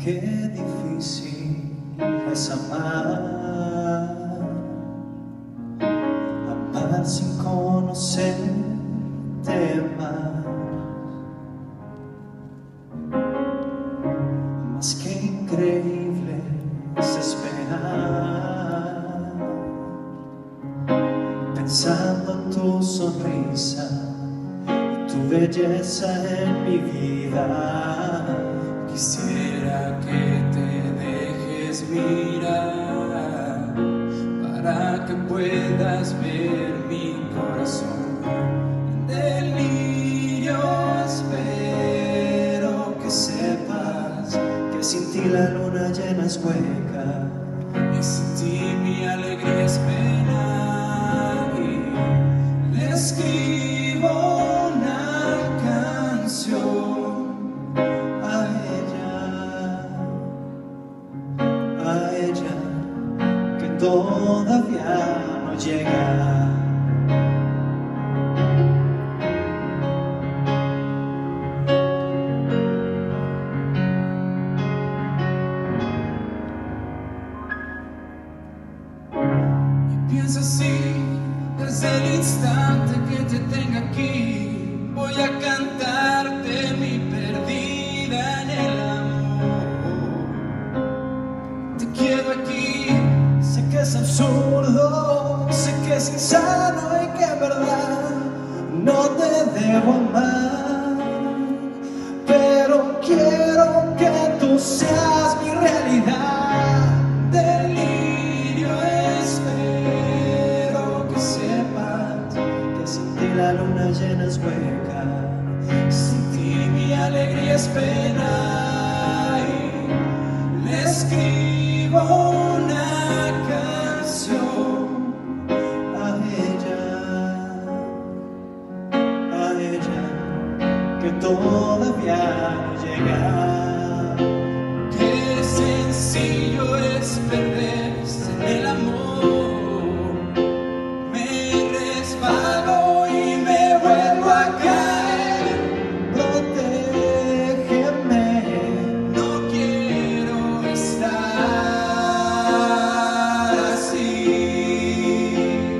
Qué difícil es amar sin conocerte más que increíble es esperar, pensando en tu sonrisa y tu belleza en mi vida. Quisiera que te dejes mirar para que puedas ver mi corazón en delirio. Espero que sepas que sin ti la luna llena es hueca y sin ti mi alegría es pena, y le escribo una canción a ella que todavía no llega. Y pienso así desde el instante que te tenga aquí. Voy a cantarte mi perdida en el amor. Te quiero aquí. Sé que es absurdo, sé que es insano y que en verdad no te debo amar, pero quiero que tú seas mi realidad. Delirio, espero que sepas Que sin ti la luna llena es hueca, sin ti mi alegría es pena, y le escribo una canción a ella que todavía no llega. Qué sencillo es perderse en el amor. Me resbalo y me vuelvo a caer. Protégeme, No quiero estar así.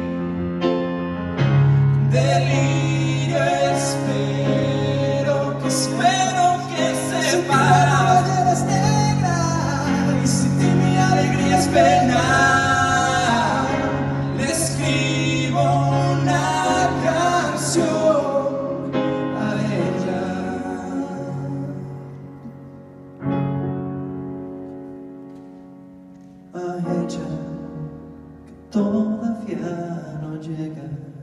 Delirio, espero que sepas. eres negra Y sin ti mi alegría es pena. Le escribo una canción a ella que todavía no llega.